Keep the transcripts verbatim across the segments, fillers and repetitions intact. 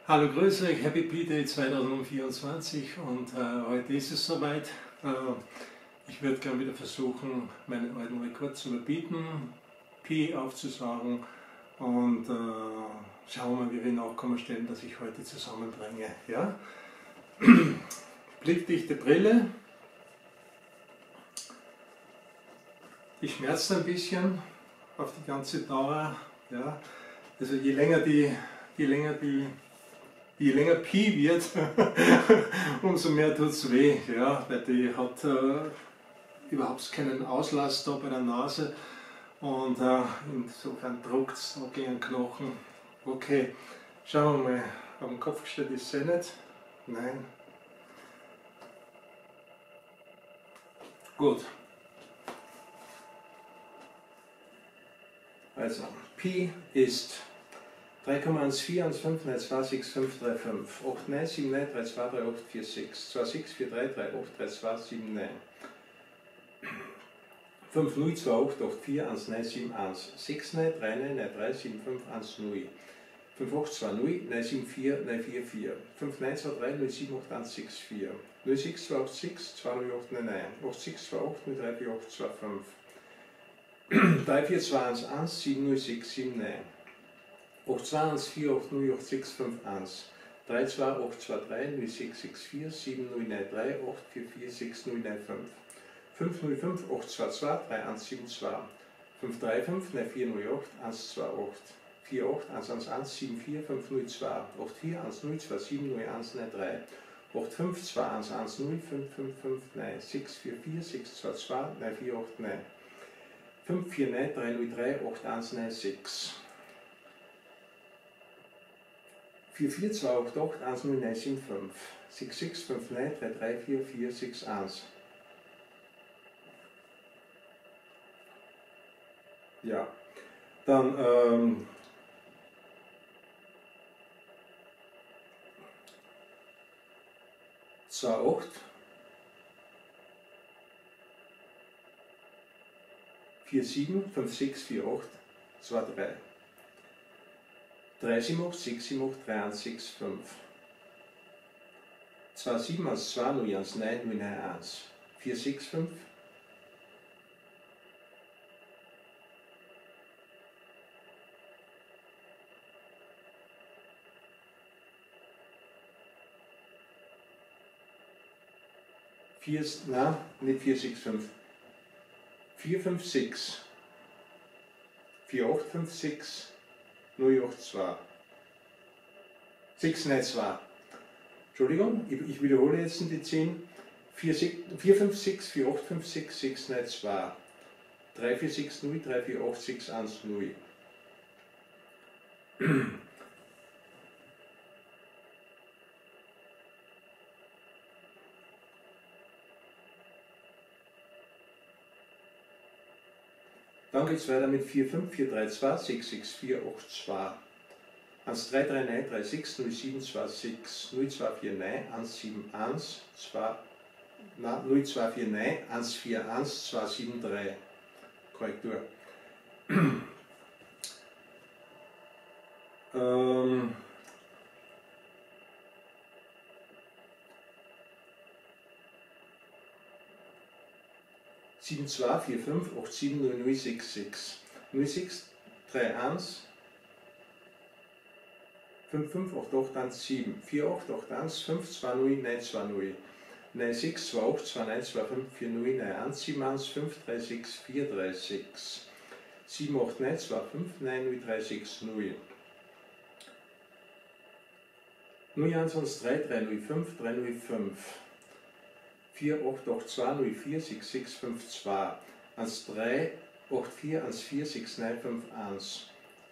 Hallo, grüße euch, Happy P-Day zweitausendvierundzwanzig und äh, heute ist es soweit. Äh, ich werde gerne wieder versuchen, meinen alten Rekord zu überbieten, Pi aufzusagen und äh, schauen wir mal, wie wir Nachkommen stellen, dass ich heute zusammenbringe. Ja? Blickdichte Brille, die schmerzt ein bisschen auf die ganze Dauer. Ja? Also je länger die, je länger die Je länger Pi wird, umso mehr tut es weh, ja, weil die hat äh, überhaupt keinen Auslass da bei der Nase und äh, insofern druckt es noch gegen den Knochen. Okay, schauen wir mal, auf dem Kopf gestellt ist sie nicht, nein. Gut. Also, Pi ist drei Komma eins vier eins fünf neun zwei sechs fünf drei fünf acht neun sieben neun drei zwei drei acht vier sechs zwei sechs vier drei drei acht drei zwei sieben neun fünf null zwei acht acht vier eins neun sieben eins sechs neun drei neun neun drei sieben fünf eins null fünf acht zwei null neun sieben vier neun vier vier fünf neun zwei drei null sieben acht eins sechs vier null sechs zwei acht sechs zwei null acht neun neun acht sechs zwei acht null drei vier acht zwei fünf drei vier zwei eins eins sieben null sechs sieben neun acht zwei eins vier acht null acht sechs fünf eins drei zwei acht zwei drei null sechs sechs vier sieben null neun drei acht vier vier sechs null neun fünf fünf null fünf acht zwei zwei drei eins sieben zwei fünf drei fünf neun vier null acht eins zwei acht vier acht eins eins eins sieben vier fünf null zwei acht vier eins null zwei sieben null eins neun drei acht fünf zwei eins eins null fünf fünf fünf neun sechs vier vier sechs zwei zwei neun vier acht neun fünf vier neun drei null drei acht eins neun sechs vier vier zwei acht acht eins null neun sieben fünf sechs sechs fünf neun drei drei vier vier sechs eins. Ja, dann ähm, zwei acht vier sieben fünf sechs vier acht zwei drei drei sieben acht sechs sieben acht drei eins sechs fünf zwei sieben eins zwei null eins neun null neun eins vier sechs fünf vier, nein, nicht vier sechs fünf vier fünf sechs vier acht fünf sechs null acht zwei sechs neun zwei. Entschuldigung, ich, ich wiederhole jetzt die zehn. vier fünf sechs vier acht fünf sechs sechs neun zwei drei vier sechs null drei vier acht sechs eins null. Dann geht es weiter mit vier fünf vier drei zwei sechs sechs vier acht zwei eins drei drei neun drei sechs null sieben zwei sechs null zwei vier neun eins sieben eins zwei null zwei vier neun eins vier eins zwei sieben drei. Korrektur. ähm, sieben zwei vier fünf acht sieben null null sechs sechs null sechs drei eins fünf fünf acht acht eins sieben vier acht acht eins fünf zwei null neun zwei null neun sechs zwei acht zwei neun zwei fünf vier null neun eins sieben eins fünf drei sechs vier drei sechs sieben acht neun zwei fünf neun null drei sechs null null eins eins drei drei null fünf drei null fünf vier acht acht zwei null vier sechs sechs fünf zwei eins drei acht vier eins vier sechs neun fünf eins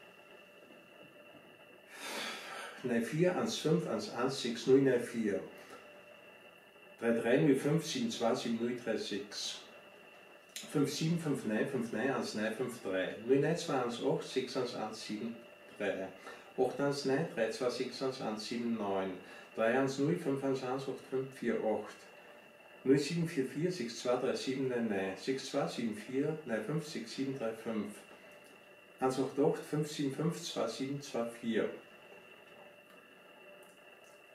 neun vier eins fünf eins eins sechs null neun vier drei drei null fünf sieben zwei sieben null drei sechs fünf sieben fünf neun fünf neun eins neun fünf drei null neun zwei eins acht sechs eins eins sieben drei acht eins neun drei zwei sechs eins eins sieben neun drei eins null fünf eins eins acht fünf vier acht null sieben vier vier sechs zwei drei sieben neun neun sechs zwei sieben vier neun fünf sechs sieben drei fünf eins acht acht fünf sieben fünf zwei sieben zwei vier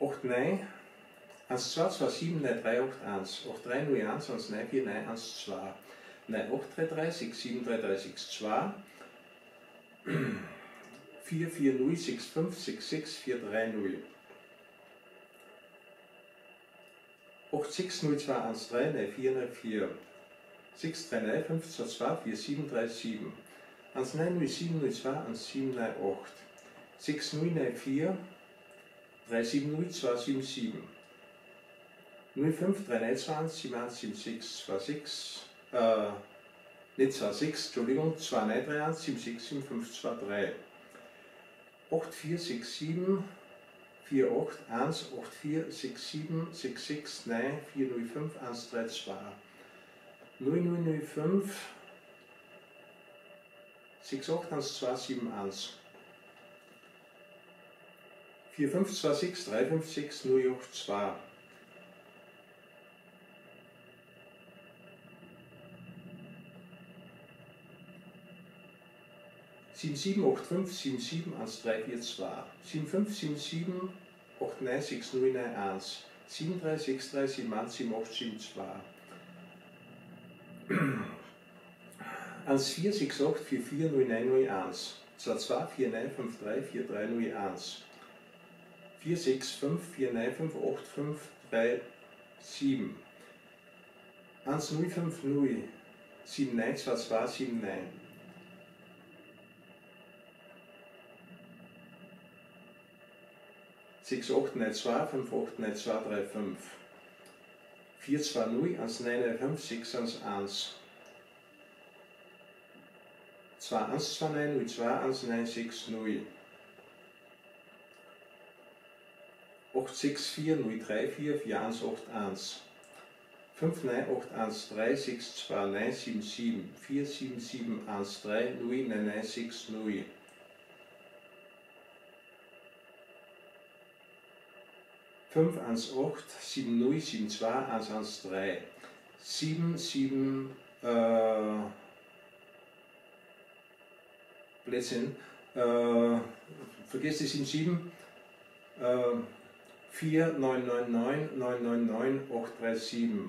acht neun, eins zwei zwei sieben neun drei acht eins, acht drei null eins eins neun vier neun eins zwei, neun acht drei drei sechs sieben drei drei sechs zwei, vier vier null sechs fünf sechs sechs vier drei null, acht sechs null zwei eins drei neun vier neun vier, sechs drei neun fünf zwei zwei vier sieben drei sieben, eins neun null sieben null zwei eins sieben neun acht, sechs null neun vier drei sieben null zwei sieben sieben, null fünf drei neun zwei eins sieben eins sieben sechs zwei sechs, äh, nicht zwei sechs, Entschuldigung, zwei neun drei eins sieben sechs sieben fünf zwei drei, acht vier sechs sieben vier acht eins acht vier sechs sieben sechs sechs neun vier null fünf eins drei zwei, null null null fünf sechs acht eins zwei sieben eins, vier fünf zwei sechs drei fünf sechs null acht zwei, sieben sieben acht fünf sieben sieben eins drei vier zwei, sieben fünf sieben sieben acht neun sechs null neun eins, sieben drei sechs drei sieben eins sieben acht sieben zwei, eins vier sechs acht vier vier null neun null eins, zwei zwei vier neun fünf drei vier drei null eins, vier sechs fünf vier neun fünf acht fünf drei sieben, eins null fünf null sieben neun zwei zwei sieben neun, sechs acht neun zwei fünf acht neun zwei drei fünf, vier zwei null eins neun neun fünf sechs eins eins, zwei eins zwei neun null zwei eins neun sechs null, acht sechs vier null drei vier vier eins acht eins, fünf neun acht eins drei sechs zwei neun sieben sieben vier sieben sieben eins drei null neun neun sechs null, fünf eins acht sieben null sieben zwei eins eins drei, sieben sieben äh, Blödsinn, äh, vergesst die sieben sieben, äh, vier neun neun neun neun neun neun acht drei sieben,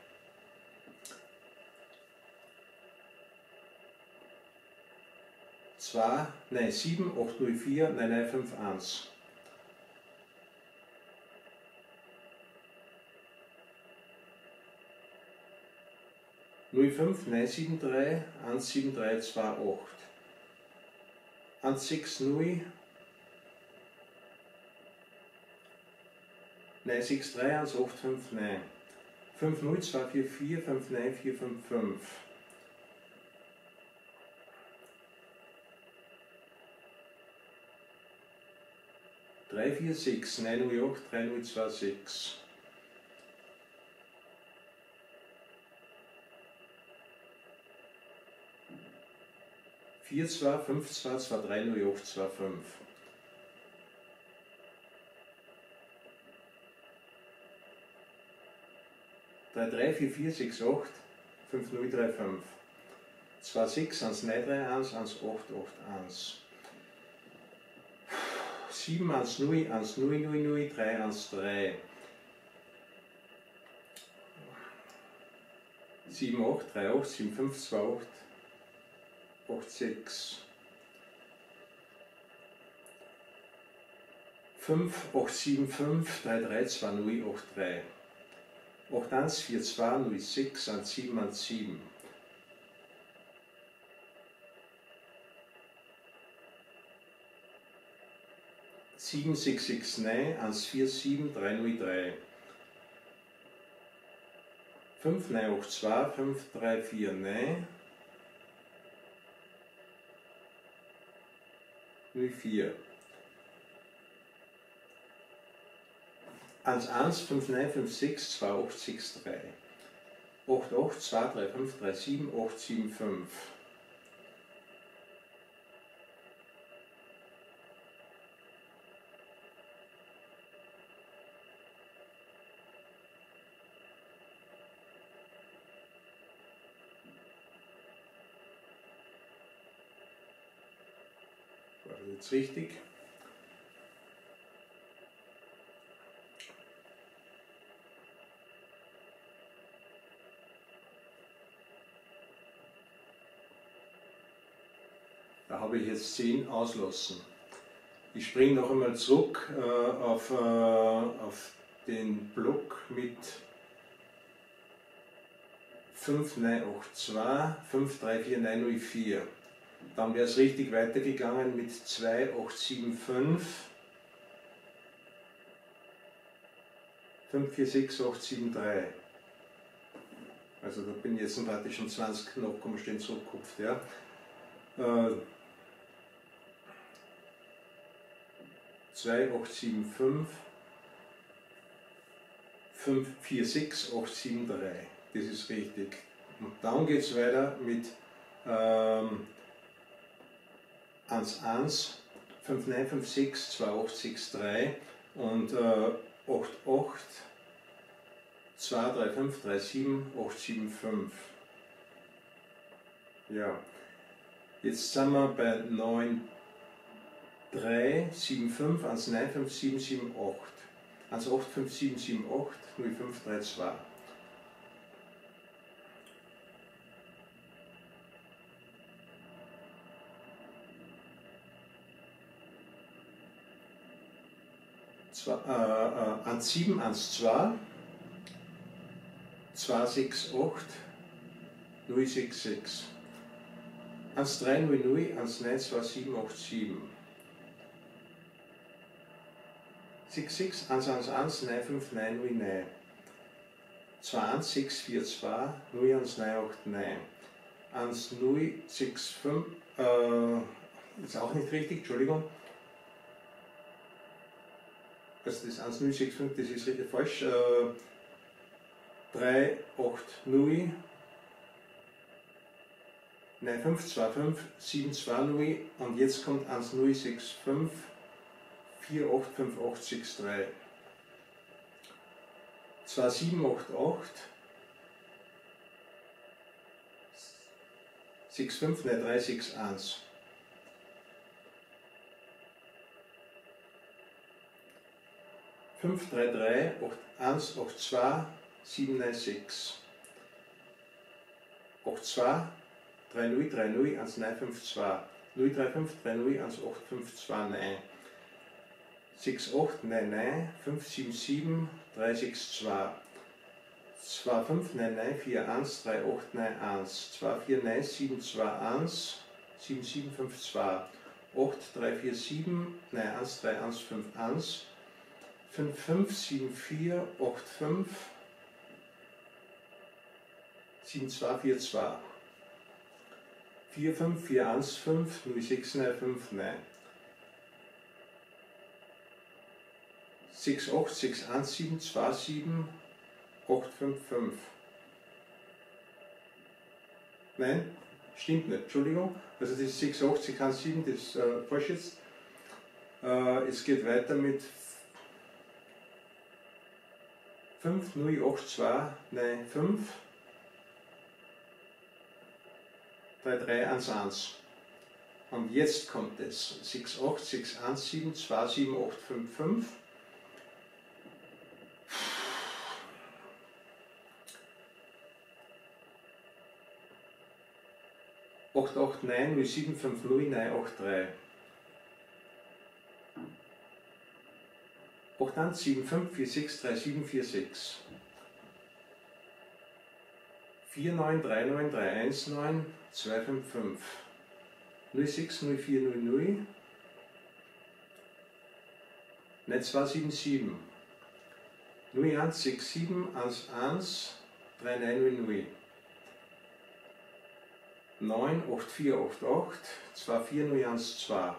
zwei, nein, sieben acht null vier neun neun fünf eins, null fünf neun sieben drei eins sieben drei zwei acht, eins sechs null neun sechs drei eins acht fünf neun, fünf null zwei vier vier fünf neun vier fünf fünf, drei vier sechs neun null acht drei null zwei sechs, vier zwei fünf zwei zwei drei null acht zwei fünf, drei drei vier vier sechs acht fünf null drei fünf, zwei sechs eins neun drei eins eins acht acht eins, sieben eins null eins null null null drei eins drei, sieben acht drei acht sieben fünf zwei acht acht sechs, fünf acht sieben fünf drei drei zwei null acht drei, acht eins vier zwei null sechs eins sieben eins sieben, sieben sechs sechs neun eins vier sieben drei null drei, fünf neun acht zwei fünf drei vier neun null vier, eins eins fünf neun fünf sechs zwei acht sechs drei, acht acht zwei drei fünf drei sieben acht sieben fünf, war das jetzt richtig? Da habe ich jetzt zehn auslassen. Ich springe noch einmal zurück äh, auf, äh, auf den Block mit fünf neun acht zwei, fünf drei vier neun null vier. Dann wäre es richtig weitergegangen mit zwei acht sieben fünf, fünf vier sechs acht sieben drei. Also da bin ich jetzt praktisch um zwanzig Nachkommastellen zurückgekupft. Ja. Äh, zwei acht sieben fünf, fünf vier sechs acht sieben drei. Das ist richtig. Und dann geht es weiter mit ähm, eins eins, fünf neun fünf sechs zwei acht sechs drei und äh, acht acht zwei drei fünf drei sieben acht sieben fünf. Ja, jetzt sind wir bei neun drei sieben fünf eins neun fünf sieben sieben acht, eins acht fünf sieben sieben acht null fünf drei zwei. eins sieben eins zwei zwei sechs acht null sechs sechs eins drei null null eins neun zwei sieben acht sieben sechs sechs eins eins eins neun fünf neun null neun zwei eins sechs vier zwei null eins neun acht neun eins null sechs fünf, äh, ist auch nicht richtig, Entschuldigung. Also das eins null sechs fünf, das ist richtig falsch. Äh, drei acht null neun fünf zwei fünf sieben zwei null und jetzt kommt eins null sechs fünf vier acht fünf acht sechs drei zwei sieben acht acht sechs fünf neun drei sechs eins. fünf drei drei acht eins acht zwei sieben neun sechs acht zwei drei null drei null eins neun fünf zwei null drei fünf drei null eins acht fünf zwei neun sechs acht neun neun fünf sieben sieben drei sechs zwei zwei fünf neun neun vier eins drei acht neun eins zwei vier neun sieben zwei eins sieben sieben fünf zwei acht drei vier sieben neun eins drei eins fünf eins fünf fünf sieben vier acht fünf sieben zwei vier zwei vier fünf vier eins fünf null sechs neun fünf neun sechs acht sechs eins sieben zwei sieben acht fünf fünf. Nein, stimmt nicht, Entschuldigung. Also das ist sechs acht sechs eins sieben, das ist äh, falsch jetzt. Äh, es geht weiter mit fünf null acht zwei neun fünf drei drei eins eins. Und jetzt kommt es sechs acht sechs eins sieben zwei sieben acht fünf fünf acht acht neun null sieben fünf null neun acht drei acht eins sieben fünf vier sechs drei sieben vier sechs vier neun drei neun drei eins neun zwei fünf fünf null sechs null vier null null neun zwei sieben sieben null eins sechs sieben eins eins drei neun null null neun acht vier acht acht zwei vier null eins zwei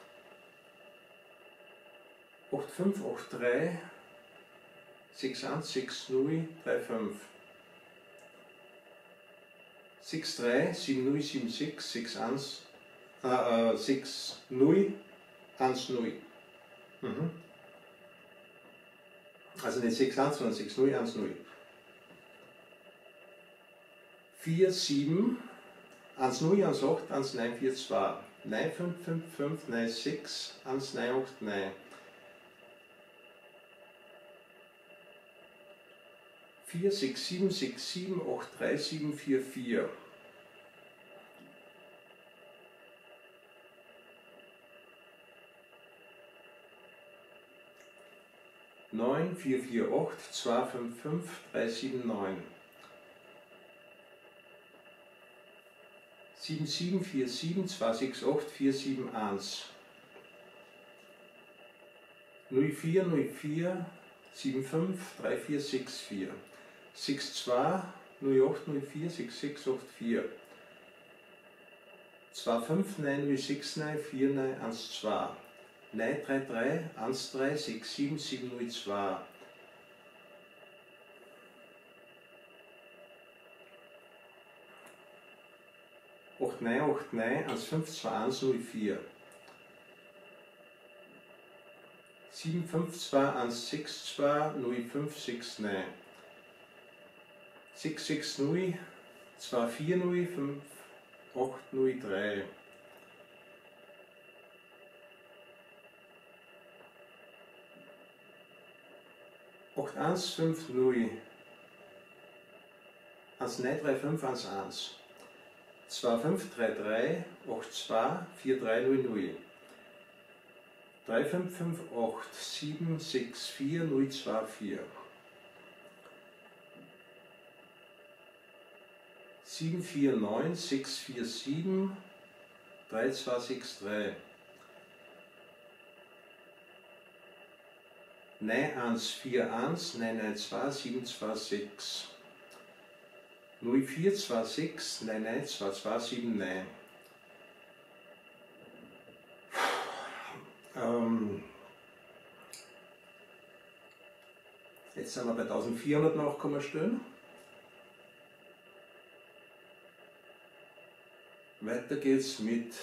acht fünf acht drei sechs eins sechs null drei fünf sechs drei sieben null sieben sechs sechs eins äh, sechs null eins null. Mhm. Also nicht sechs eins, sondern sechs null eins null. vier sieben eins null eins acht eins neun vier zwei neun fünf fünf fünf neun sechs eins neun acht neun vier sechs sieben sechs sieben acht drei sieben vier vier neun vier vier acht zwei fünf fünf drei sieben neun. sieben sieben vier sieben zwei sechs acht vier sieben eins. null vier null vier sieben fünf drei vier sechs vier. sechs zwei null acht null vier sechs sechs acht vier. zwei fünf neun null sechs neun vier neun eins zwei. neun drei drei eins drei sechs sieben sieben null zwei. acht neun acht neun eins fünf zwei eins null vier. sieben fünf zwei eins sechs zwei null fünf sechs neun. sechs sechs null zwei vier null fünf acht null drei. acht eins fünf null eins neun drei fünf eins eins. zwei fünf drei drei acht zwei vier drei null null. drei fünf fünf acht sieben sechs vier null zwei vier. sieben vier neun sechs vier sieben drei zwei sechs drei. neun eins vier eins neun neun zwei sieben zwei sechs. null vier zwei sechs neun neun zwei zwei sieben neun. Ähm, jetzt sind wir bei eintausendvierhundert Nachkommastellen. Weiter geht's mit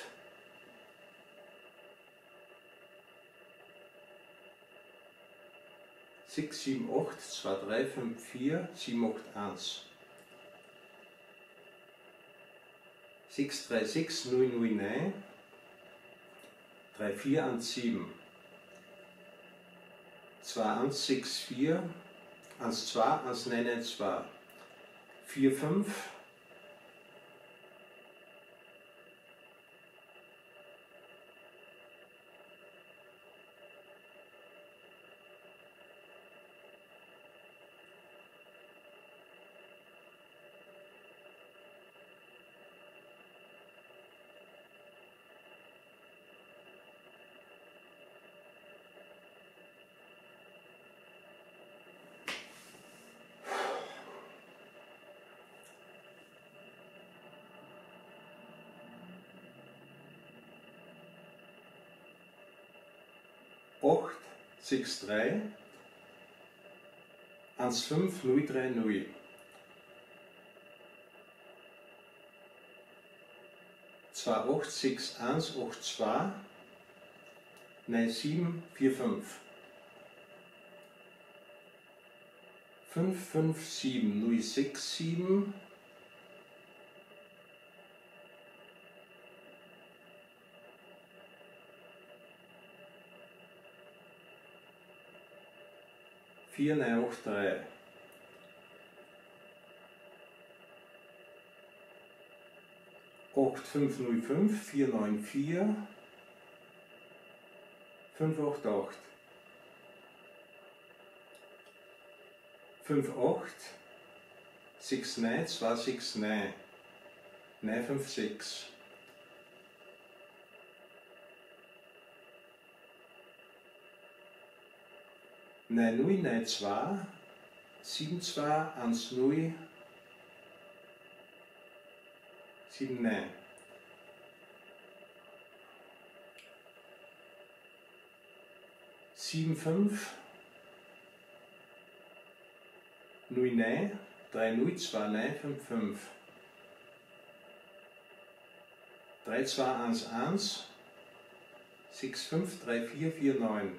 sechs sieben acht zwei drei fünf vier sieben acht eins. sechs drei sechs null null neun drei vier eins sieben. zwei eins sechs vier eins zwei eins neun neun zwei. vier fünf acht sechs drei eins fünf null drei null. zwei acht sechs eins acht zwei neun sieben vier fünf. fünf fünf sieben null sechs sieben vier neun acht drei. acht fünf null fünf vier neun vier fünf acht acht. fünf acht sechs neun zwei sechs neun neun fünf sechs. neun null neun zwei sieben zwei eins null sieben neun. sieben fünf null neun drei null zwei neun fünf fünf. drei zwei eins eins sechs fünf drei vier vier neun.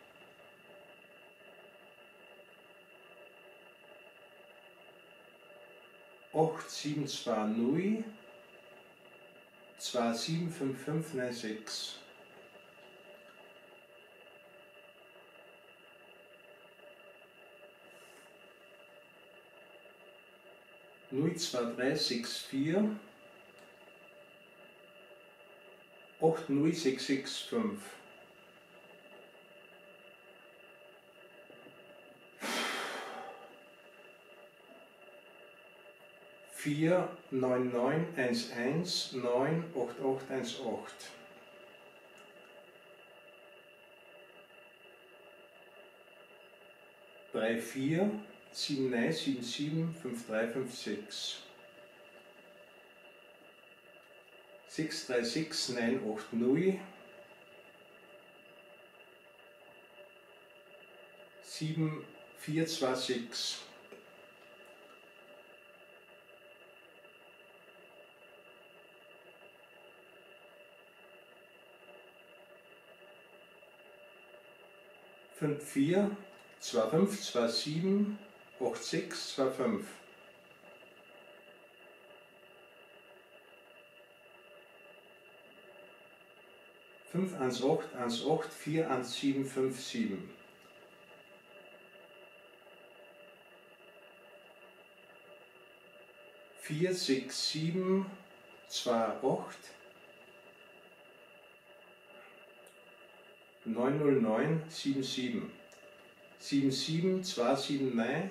acht sieben zwei null zwei sieben fünf fünf neun sechs. null zwei drei sechs vier acht null sechs sechs fünf. vier neun neun eins eins neun acht acht eins acht. drei vier sieben neun sieben sieben fünf drei fünf sechs. sechs drei sechs neun acht null. sieben vier zwei sechs. fünf vier zwei fünf zwei sieben acht sechs zwei fünf. fünf eins acht eins acht vier eins sieben fünf sieben. vier sechs sieben zwei acht. neun null neun sieben sieben. sieben sieben zwei sieben neun.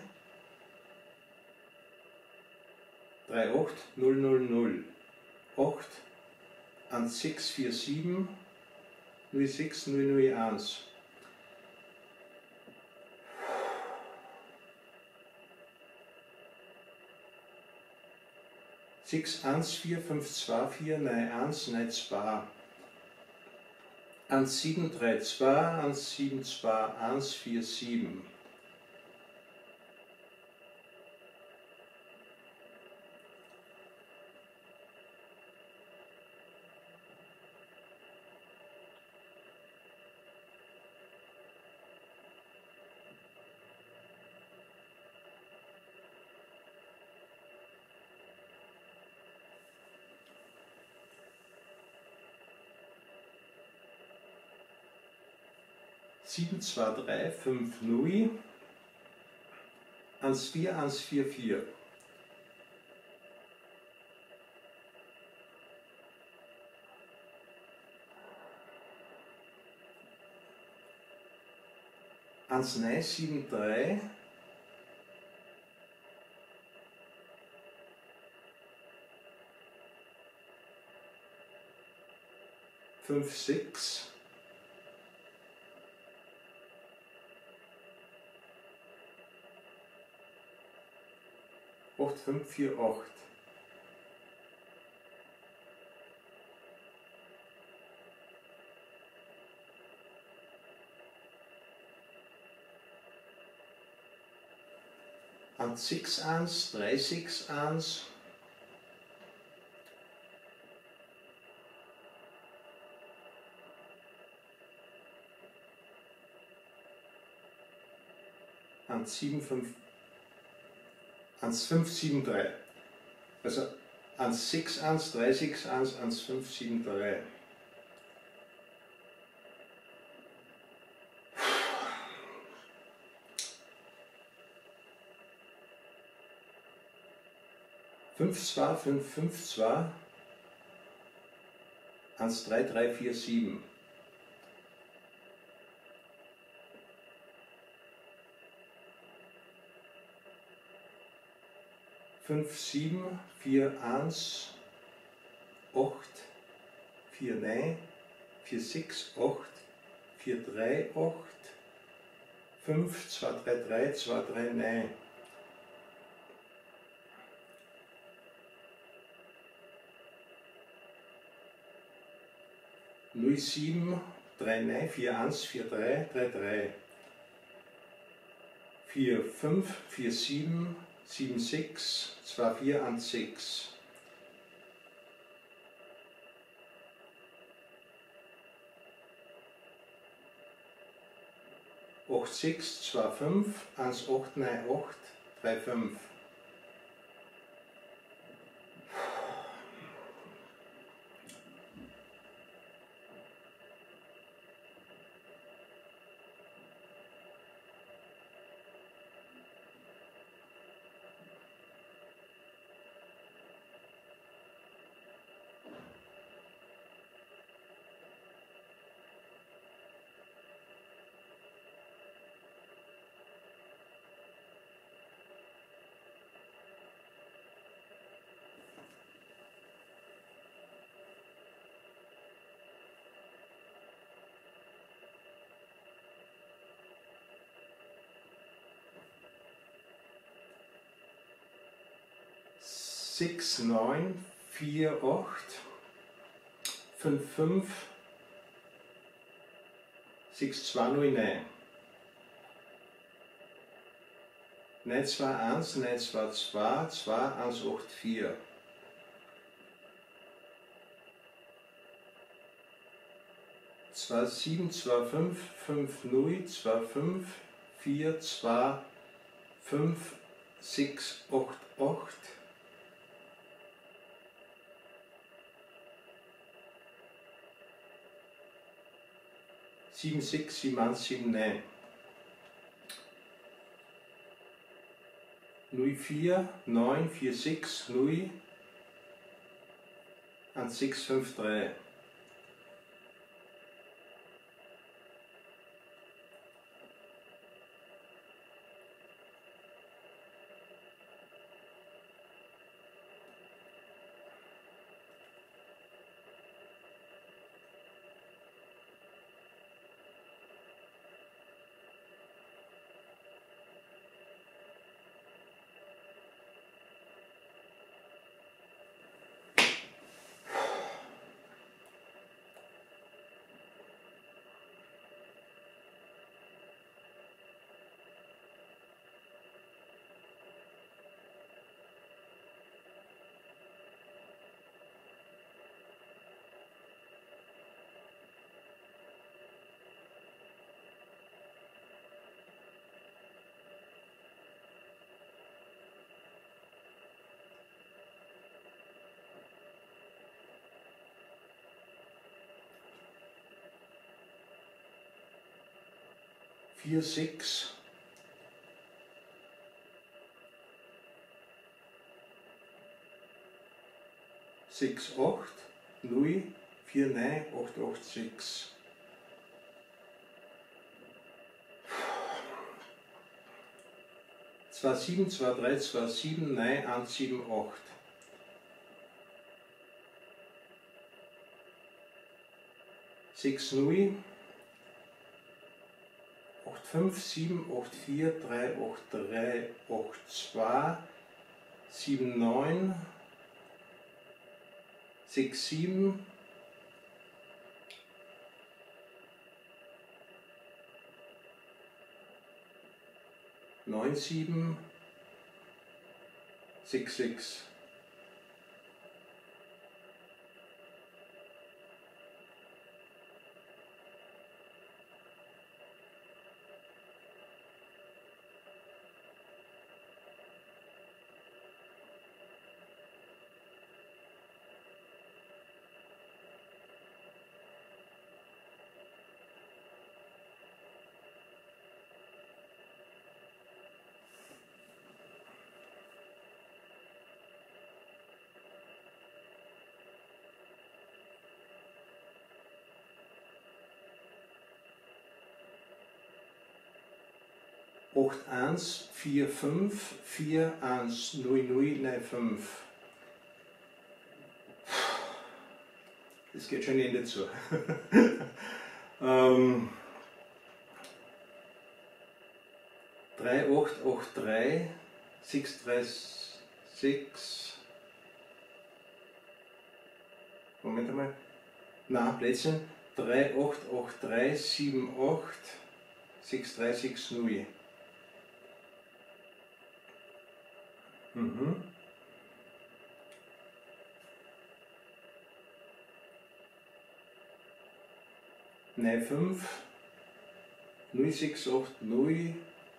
drei acht null null null. acht eins sechs vier sieben null sechs null null eins. sechs eins vier fünf zwei vier neun eins neun zwei. eins sieben drei zwei eins sieben zwei eins vier sieben. sieben zwei drei fünf null eins vier eins vier vier. eins neun sieben drei. fünf sechs. acht fünf vier acht. eins sechs eins drei sechs eins. eins sieben fünf. eins fünf sieben drei. Also eins sechs eins drei sechs eins eins fünf sieben drei. fünf zwei fünf fünf zwei eins drei drei vier sieben. fünf sieben vier eins acht vier neun vier sechs acht vier drei acht fünf zwei drei drei zwei drei neun. null sieben drei neun vier eins vier drei drei drei. vier fünf vier sieben sieben sechs zwei vier eins sechs. acht sechs zwei fünf eins acht neun acht drei fünf. sechs neun vier acht fünf fünf sechs zwei null neun. neun zwei eins neun zwei zwei zwei eins acht vier. zwei sieben zwei fünf fünf null zwei fünf vier zwei fünf sechs acht acht. sieben sechs sieben eins sieben neun. null vier neun vier sechs null eins sechs fünf drei. vier sechs sechs acht null vier neun acht acht sechs. zwei sieben zwei drei zwei sieben neun eins sieben acht. sechs null acht fünf sieben acht vier drei acht drei acht zwei sieben neun sechs sieben neun sieben sechs sechs. acht eins vier fünf vier eins null null neun fünf. Das geht schon Ende zu. ähm, drei acht acht drei sechs drei sechs. Moment einmal. Nein, Plätzchen. drei acht acht drei sieben acht sechs drei sechs null. Mhm. neun fünf null sechs acht null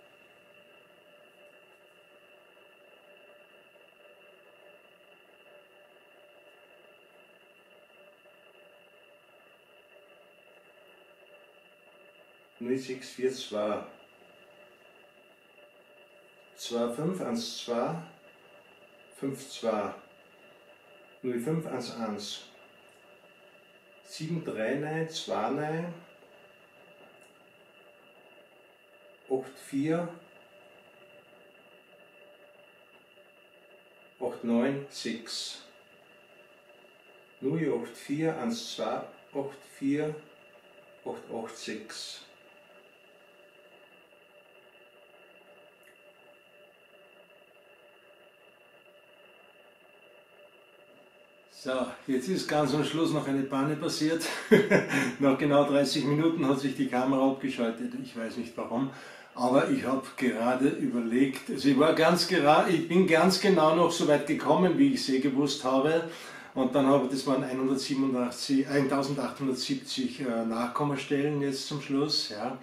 null sechs vier zwei zwei fünf eins zwei fünf zwei null fünf eins eins sieben drei neun zwei neun acht vier acht neun sechs null acht vier eins zwei acht vier acht acht sechs. So, jetzt ist ganz am Schluss noch eine Panne passiert. Nach genau dreißig Minuten hat sich die Kamera abgeschaltet. Ich weiß nicht warum, aber ich habe gerade überlegt, also ich, war ganz gerade, ich bin ganz genau noch so weit gekommen, wie ich es eh gewusst habe. Und dann habe ich, das waren eintausendachthundertsiebzig äh, Nachkommastellen jetzt zum Schluss. Ja.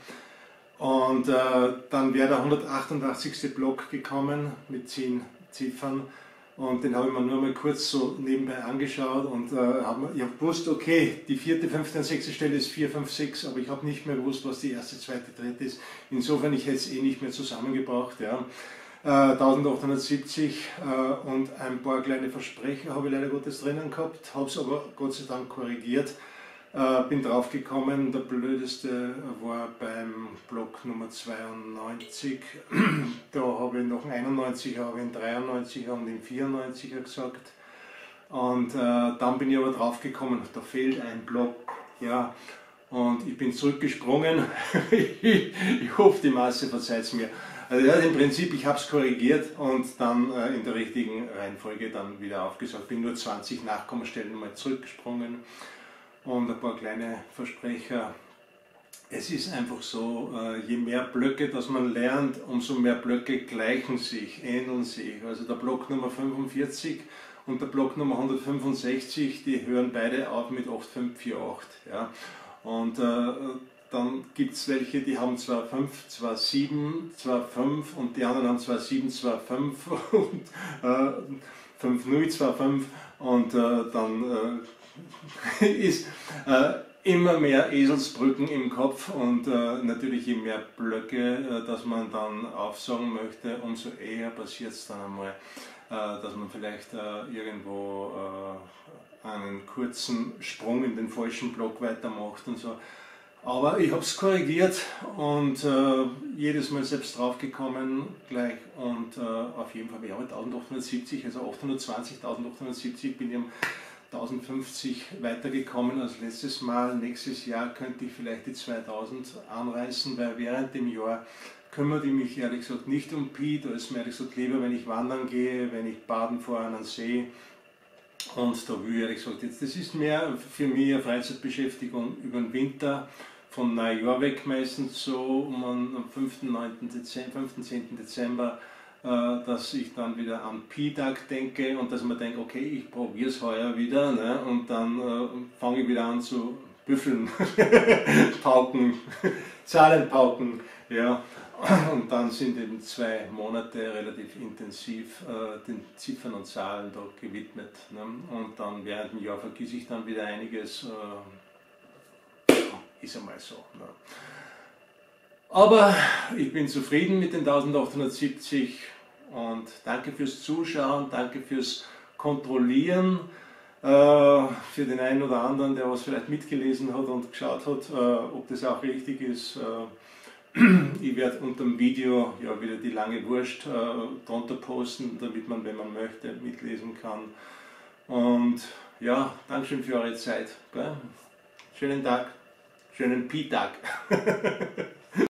Und äh, dann wäre der hundertachtundachtzigste Block gekommen mit zehn Ziffern. Und den habe ich mir nur mal kurz so nebenbei angeschaut und äh, habe ich hab gewusst, okay, die vierte, fünfte und sechste Stelle ist vier, fünf, sechs, aber ich habe nicht mehr gewusst, was die erste, zweite, dritte ist. Insofern, ich hätte es eh nicht mehr zusammengebracht. Ja. Äh, eintausendachthundertsiebzig äh, und ein paar kleine Versprecher habe ich leider Gottes drinnen gehabt, habe es aber Gott sei Dank korrigiert. Äh, bin drauf gekommen, der blödeste war beim Block Nummer zweiundneunzig. Da habe ich noch einen einundneunziger, habe ich einen dreiundneunziger und einen vierundneunziger gesagt. Und äh, dann bin ich aber drauf gekommen, da fehlt ein Block. Ja, und ich bin zurückgesprungen. ich, ich hoffe, die Masse verzeiht es mir. Also ja, im Prinzip, ich habe es korrigiert und dann äh, in der richtigen Reihenfolge dann wieder aufgesagt. Bin nur zwanzig Nachkommastellen mal zurückgesprungen. Und ein paar kleine Versprecher. Es ist einfach so, je mehr Blöcke, dass man lernt, umso mehr Blöcke gleichen sich, ähneln sich. Also der Block Nummer fünfundvierzig und der Block Nummer hundertfünfundsechzig, die hören beide auf mit acht fünf vier acht. Ja. Und äh, dann gibt es welche, die haben zwar fünf, zwar sieben, zwar fünf und die anderen haben zwar sieben, zwar fünf und äh, fünf null, zwar fünf und äh, dann äh, ist äh, immer mehr Eselsbrücken im Kopf und äh, natürlich je mehr Blöcke, äh, dass man dann aufsagen möchte, umso eher passiert es dann einmal, äh, dass man vielleicht äh, irgendwo äh, einen kurzen Sprung in den falschen Block weitermacht und so. Aber ich habe es korrigiert und äh, jedes Mal selbst draufgekommen gleich und äh, auf jeden Fall, ich habe eintausendachthundertsiebzig, also achthundertzwanzig, eintausendachthundertsiebzig bin ich am tausendfünfzig weitergekommen als letztes Mal. Nächstes Jahr könnte ich vielleicht die zweitausend anreißen, weil während dem Jahr kümmere ich mich ehrlich gesagt nicht um Pi. Da ist mir ehrlich gesagt lieber, wenn ich wandern gehe, wenn ich baden fahre an einen See. Und da will ich ehrlich gesagt, jetzt, das ist mehr für mich eine Freizeitbeschäftigung über den Winter, von Neujahr weg meistens so, um am fünften, neunten Dezember, fünften, zehnten Dezember, dass ich dann wieder an Pi-Tag denke und dass man denkt, okay, ich probiere es heuer wieder, ne? Und dann äh, fange ich wieder an zu büffeln, pauken, Zahlenpauken, ja. Und dann sind eben zwei Monate relativ intensiv äh, den Ziffern und Zahlen da gewidmet. Ne? Und dann während dem Jahr vergesse ich dann wieder einiges, äh, ist einmal so. Ne? Aber ich bin zufrieden mit den eintausendachthundertsiebzig und danke fürs Zuschauen, danke fürs Kontrollieren, äh, für den einen oder anderen, der was vielleicht mitgelesen hat und geschaut hat, äh, ob das auch richtig ist. Äh, ich werde unter dem Video ja wieder die lange Wurst äh, drunter posten, damit man, wenn man möchte, mitlesen kann. Und ja, Dankeschön für eure Zeit. Gell? Schönen Tag, schönen Pi-Tag.